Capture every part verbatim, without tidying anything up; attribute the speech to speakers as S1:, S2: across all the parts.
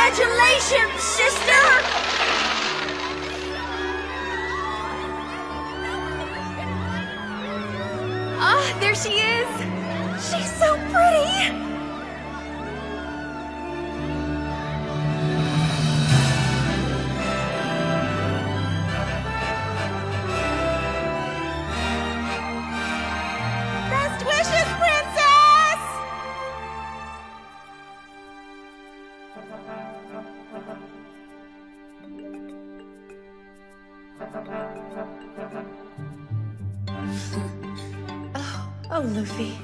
S1: Congratulations, sister!
S2: Ah, there she is! She's so pretty! Best wishes, Princess! oh, oh, Luffy.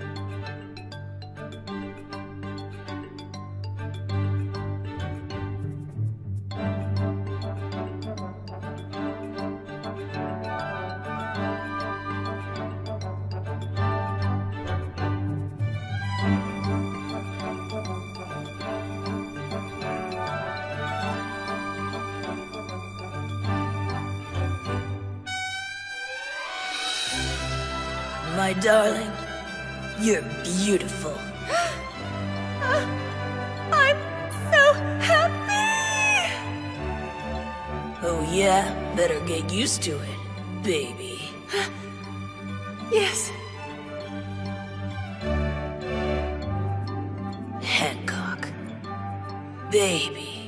S1: My darling, you're beautiful.
S2: uh, I'm so happy!
S1: Oh yeah? Better get used to it, baby.
S2: Yes.
S1: Hancock. Baby.